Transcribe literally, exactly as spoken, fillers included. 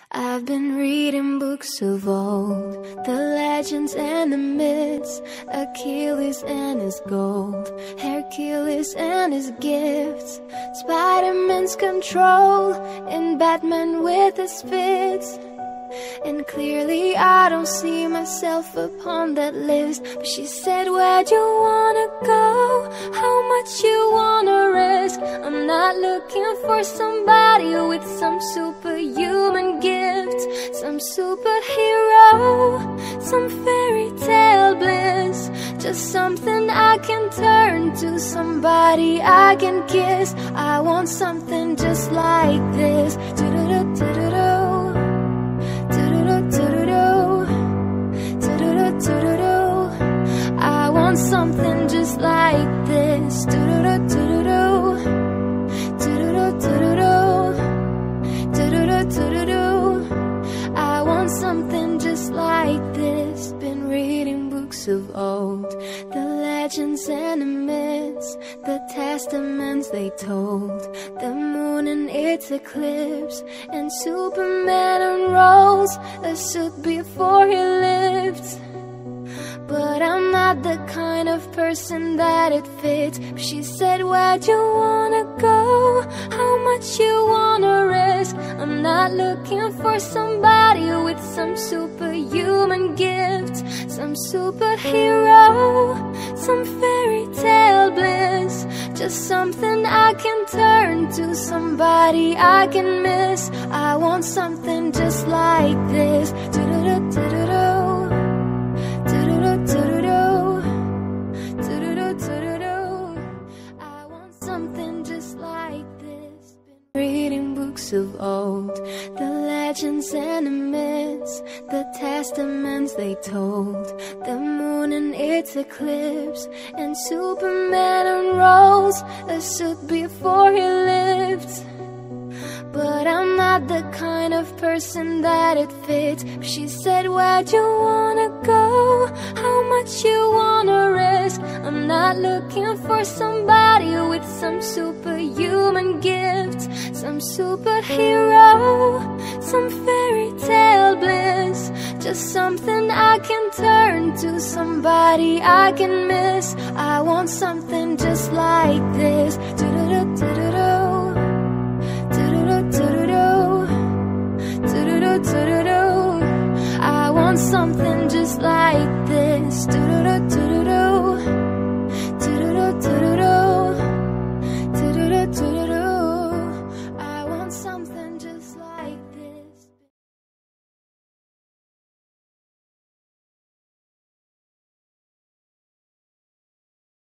I've been reading books of old, the legends and the myths, Achilles and his gold, Hercules and his gifts, Spider-Man's control, and Batman with his fits. And clearly I don't see myself upon that list. But she said, where'd you wanna go? How much you wanna risk? I'm not looking for somebody with some superhuman gift, some superhero, some fairy tale bliss. Just something I can turn to, somebody I can kiss. I want something just like this. Do-do-do, do-do-do. I want something just like this. I want something just like this. Been reading books of old, the legends and the myths, the testaments they told, the moon and its eclipse, and Superman unrolls a suit before he lived. But I'm not the kind of person that it fits. But she said, where'd you wanna go? How much you wanna risk? I'm not looking for somebody with some superhuman gift, some superhero, some fairy tale bliss. Just something I can turn to, somebody I can miss. I want something just like this. Do-do-do-do-do-do. I want something just like this. Been reading books of old, the legends and the myths, the testaments they told, the moon and its eclipse, and Superman unrolls a suit before he lived. But I'm not the kind of person that it fits. She said, where'd you wanna go? How much you wanna risk? I'm not looking for somebody with some superhuman gift, some superhero, some fairy tale bliss. Just something I can turn to, somebody I can miss. I want something just like this.